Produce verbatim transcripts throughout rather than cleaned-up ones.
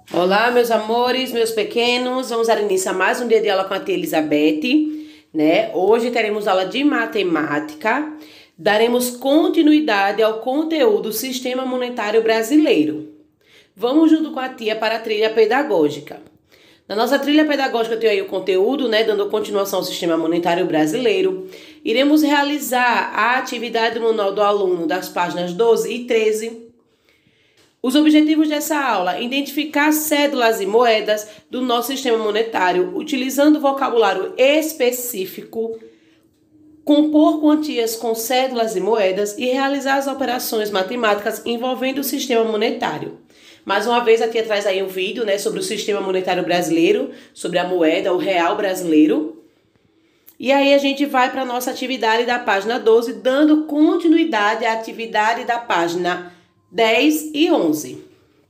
Olá, meus amores, meus pequenos. Vamos dar início a mais um dia de aula com a tia Elizabeth, né? Hoje teremos aula de matemática. Daremos continuidade ao conteúdo do Sistema Monetário Brasileiro. Vamos junto com a tia para a trilha pedagógica. Na nossa trilha pedagógica tem aí o conteúdo, né? Dando continuação ao Sistema Monetário Brasileiro. Iremos realizar a atividade do Manual do Aluno das páginas doze e treze. Os objetivos dessa aula: identificar cédulas e moedas do nosso sistema monetário, utilizando vocabulário específico, compor quantias com cédulas e moedas e realizar as operações matemáticas envolvendo o sistema monetário. Mais uma vez, a tia traz aí um vídeo, né, sobre o sistema monetário brasileiro, sobre a moeda, o real brasileiro. E aí a gente vai para a nossa atividade da página doze, dando continuidade à atividade da página dez e onze.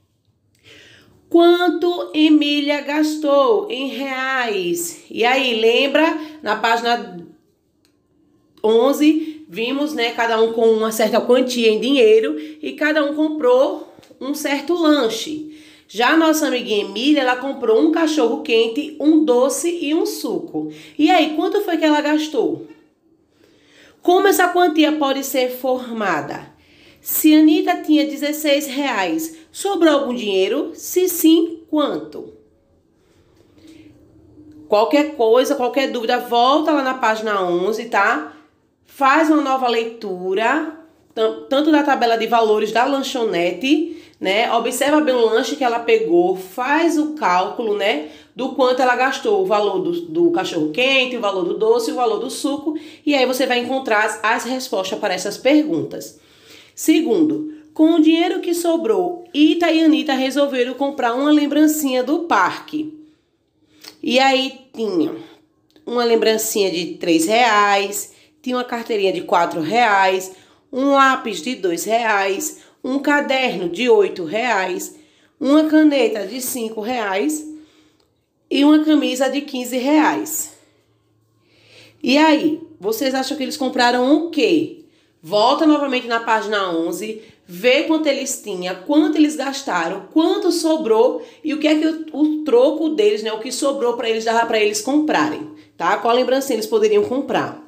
Quanto Emília gastou em reais? E aí, lembra? Na página onze, vimos, né, cada um com uma certa quantia em dinheiro e cada um comprou um certo lanche. Já a nossa amiguinha Emília, ela comprou um cachorro quente, um doce e um suco. E aí, quanto foi que ela gastou? Como essa quantia pode ser formada? Se a Anitta tinha dezesseis reais, sobrou algum dinheiro? Se sim, quanto? Qualquer coisa, qualquer dúvida, volta lá na página onze, tá? Faz uma nova leitura, tanto da tabela de valores da lanchonete, né? Observa bem o lanche que ela pegou, faz o cálculo, né? Do quanto ela gastou, o valor do, do cachorro quente, o valor do doce, o valor do suco. E aí você vai encontrar as, as respostas para essas perguntas. Segundo, com o dinheiro que sobrou, Ita e Anitta resolveram comprar uma lembrancinha do parque. E aí tinha uma lembrancinha de três reais, tinha uma carteirinha de quatro reais, um lápis de dois reais, um caderno de oito reais, uma caneta de cinco reais e uma camisa de quinze reais. E aí, vocês acham que eles compraram o quê? Volta novamente na página onze, vê quanto eles tinham, quanto eles gastaram, quanto sobrou e o que é que o, o troco deles, né, o que sobrou para eles, dava para eles comprarem, tá? Qual lembrancinha eles poderiam comprar?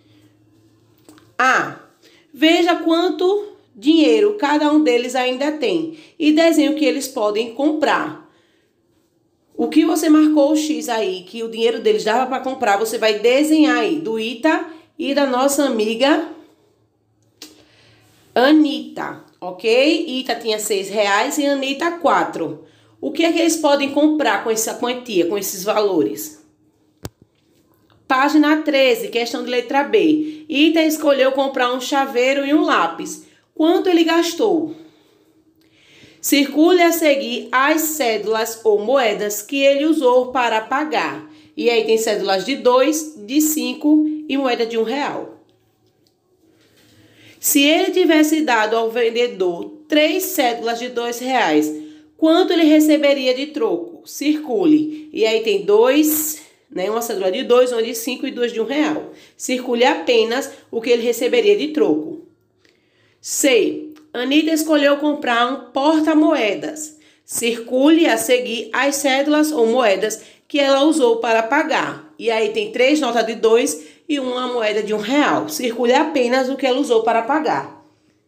A. Veja quanto dinheiro cada um deles ainda tem e desenhe o que eles podem comprar. O que você marcou o X aí, que o dinheiro deles dava para comprar, você vai desenhar aí, do Ita e da nossa amiga Anitta, ok? Ita tinha seis reais e Anitta quatro. O que é que eles podem comprar com essa quantia, com esses valores? Página treze, questão de letra B. Ita escolheu comprar um chaveiro e um lápis. Quanto ele gastou? Circule a seguir as cédulas ou moedas que ele usou para pagar. E aí tem cédulas de dois, de cinco e moeda de um real. Se ele tivesse dado ao vendedor três cédulas de dois reais, quanto ele receberia de troco? Circule. E aí tem dois, né? Uma cédula de dois, uma de cinco e duas de um real. Circule apenas o que ele receberia de troco. C. Anitta escolheu comprar um porta-moedas. Circule a seguir as cédulas ou moedas que ela usou para pagar. E aí tem três notas de dois e uma moeda de um real. Circule apenas o que ela usou para pagar.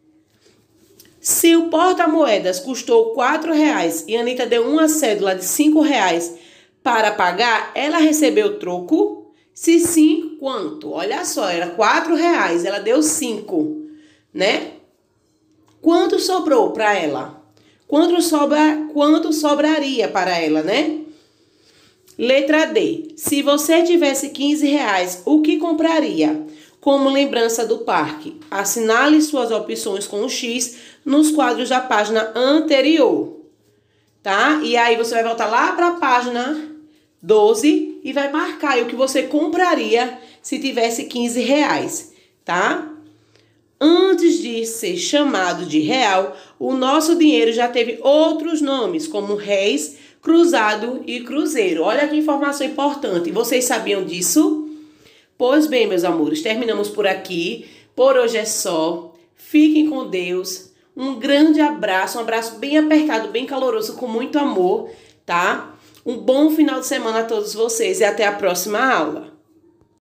Se o porta-moedas custou quatro reais e a Anitta deu uma cédula de cinco reais para pagar, ela recebeu troco? Se sim, quanto? Olha só, era quatro reais, ela deu cinco, né? Quanto sobrou para ela? Quanto, sobra, quanto sobraria para ela, né? Letra D. Se você tivesse quinze reais, o que compraria? Como lembrança do parque, assinale suas opções com o X nos quadros da página anterior, tá? E aí você vai voltar lá para a página doze e vai marcar aí o que você compraria se tivesse quinze reais, tá? Antes de ser chamado de real, o nosso dinheiro já teve outros nomes, como réis, cruzado e cruzeiro. Olha que informação importante. Vocês sabiam disso? Pois bem, meus amores, terminamos por aqui. Por hoje é só. Fiquem com Deus. Um grande abraço, um abraço bem apertado, bem caloroso, com muito amor, tá? Um bom final de semana a todos vocês e até a próxima aula.